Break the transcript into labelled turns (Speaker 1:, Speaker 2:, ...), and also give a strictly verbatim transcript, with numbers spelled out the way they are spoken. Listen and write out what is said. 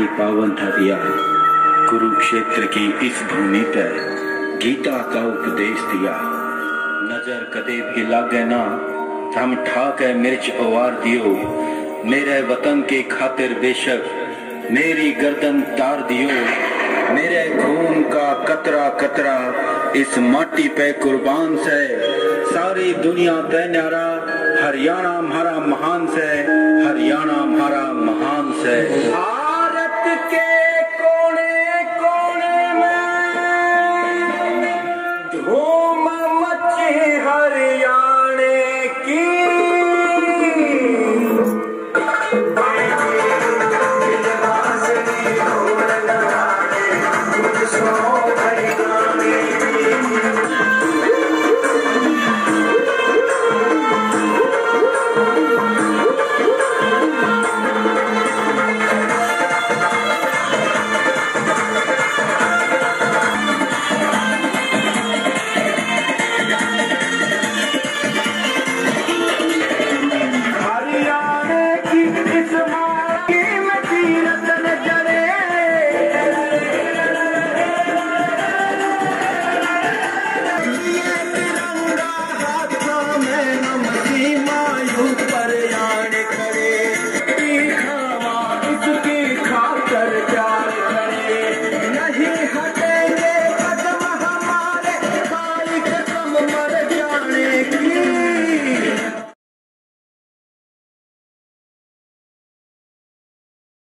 Speaker 1: की पावन धरिया कुरुक्षेत्र की इस भूमि पर गीता का उपदेश दिया। नजर कदे भी लागे ना हम ठाके मिर्च उवार दियो, मेरे वतन के खातिर बेशक मेरी गर्दन तार दियो। मेरे खून का कतरा कतरा इस माटी पे कुर्बान से, सारी दुनिया पे न्यारा हरियाणा हमारा महान से, हरियाणा हमारा महान से।